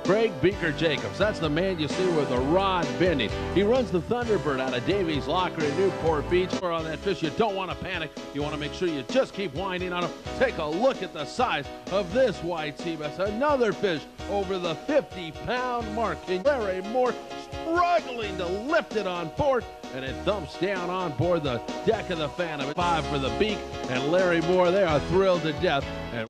Craig Beaker Jacobs, that's the man you see with the rod bending. He runs the Thunderbird out of Davies Locker in Newport Beach. Or on that fish, you don't want to panic. You want to make sure you just keep winding on him. Take a look at the size of this white sea bass. Another fish over the 50-pound mark. And Larry Moore struggling to lift it on board, and it dumps down on board the deck of the Phantom. 5 for the beak, and Larry Moore, they are thrilled to death. And